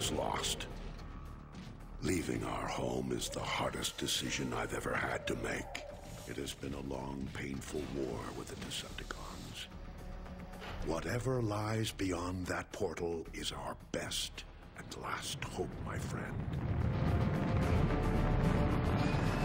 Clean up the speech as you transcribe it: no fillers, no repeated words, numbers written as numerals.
is lost. Leaving our home is the hardest decision I've ever had to make. It has been a long, painful war with the Decepticons. Whatever lies beyond that portal is our best and last hope, my friend.